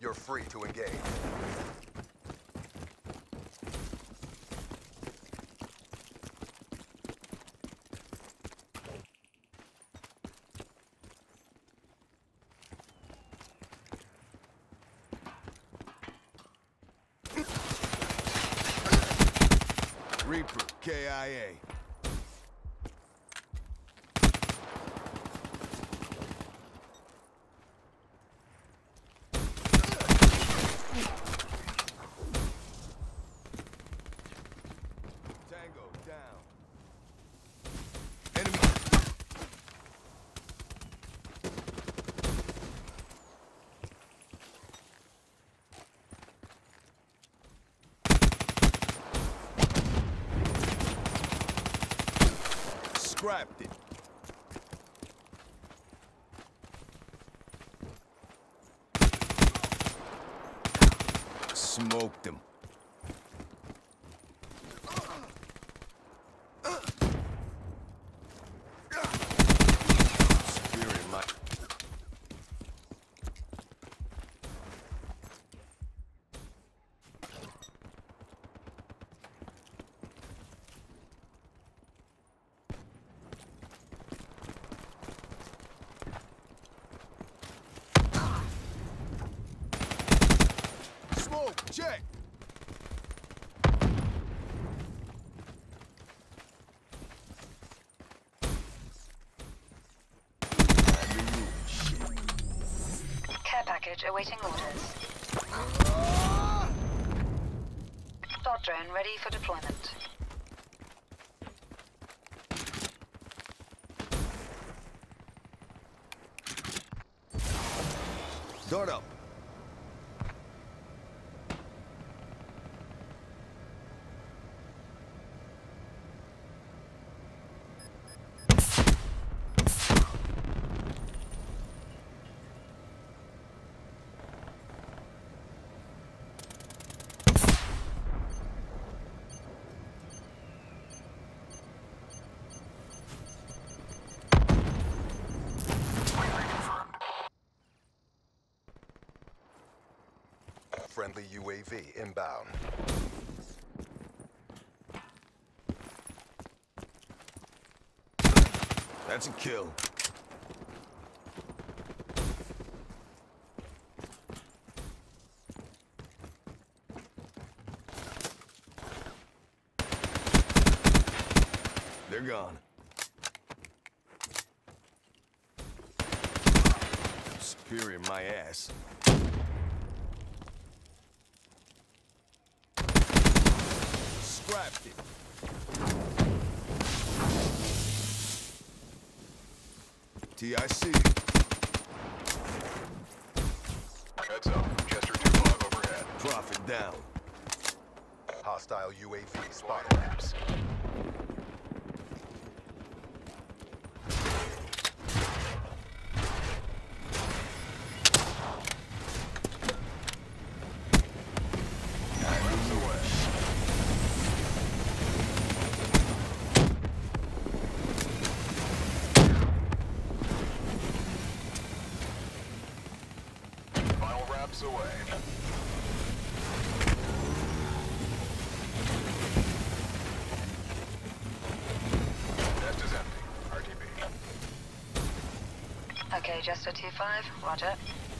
You're free to engage. Reaper, KIA. Tango down. Enemy. Scrapped it. Smoked him. Spirit, my. Smoke, check. Care package awaiting orders. Dot drone ready for deployment. Dart up. Friendly UAV inbound. That's a kill. They're gone. Superior my ass. Scrapped it. TIC. Heads up. Chester 2-5 overhead. Profit down. Hostile UAV spotted. Maps. Away. Nest is empty. RTB. Okay, Jester 2-5, roger.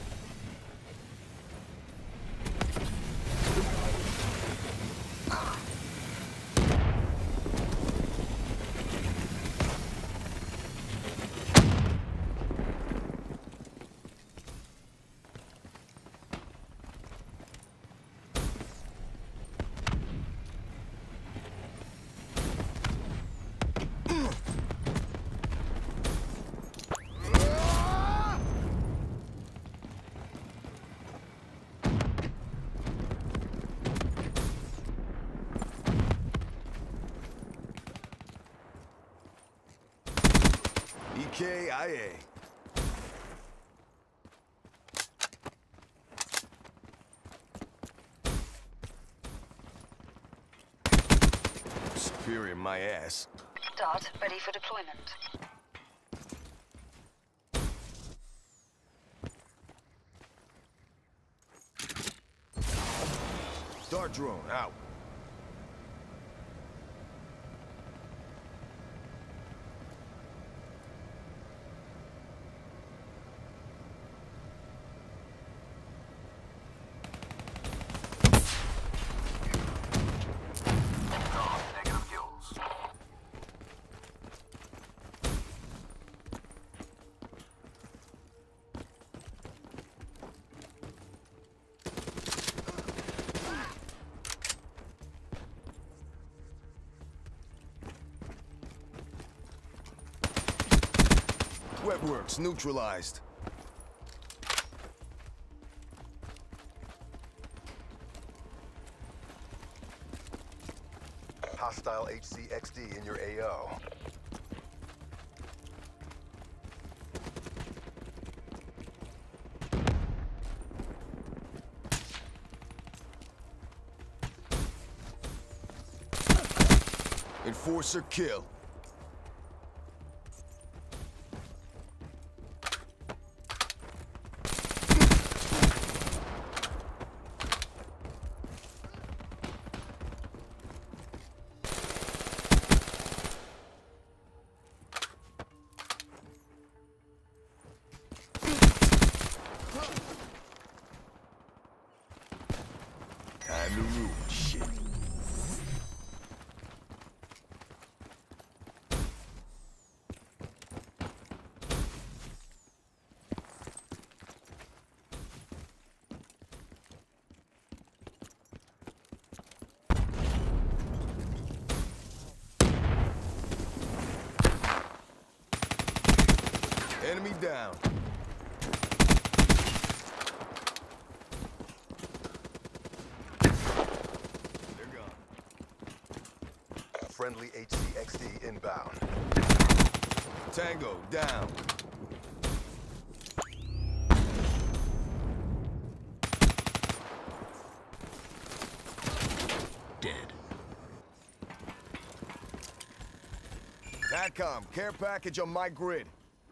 EKIA. Superior my ass. Dart ready for deployment. Dart drone out. Negative kills. Webworks neutralized. Hostile HCXD in your AO. Enforcer kill. Time to ruin shit. Enemy down. They're gone. Friendly HCXD inbound. Tango down. Dead. TACOM, care package on my grid.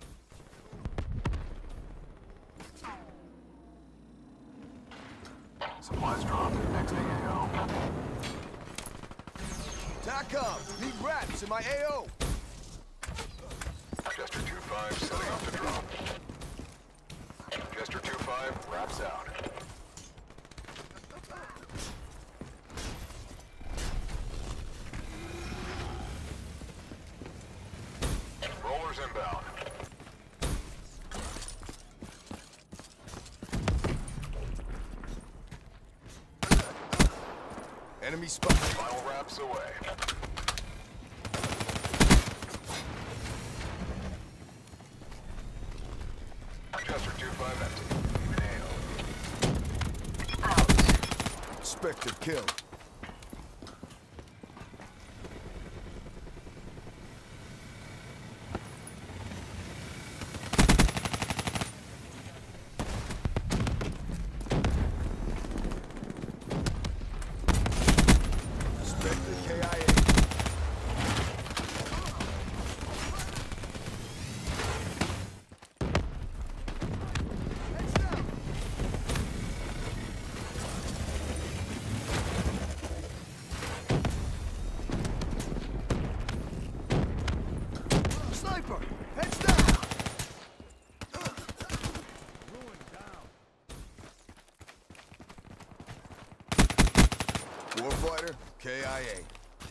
Supplies dropped. Next AO. TACOM, need rats in my AO. Jester 2-5 setting up the drop. Jester 2-5 wraps out. Rollers inbound. Enemy spotted. Final wraps away. Jester 2-5 empty. AO. Out. Spectre kill. Spectre KIA. Heads down. Sniper, heads down. Ruin down. Warfighter, KIA.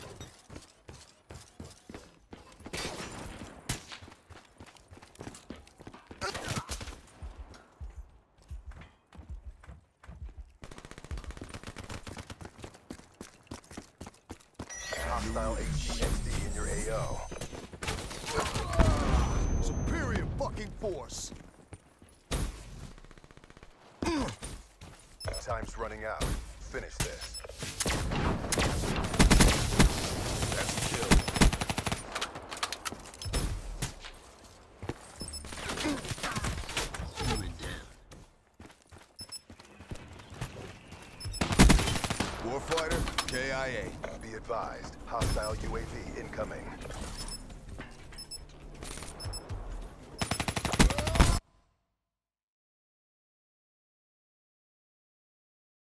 Hostile HCXD in your AO. Superior fucking force. Time's running out. Finish this. That's a kill. Human down. Warfighter, KIA. Be advised, hostile UAV incoming.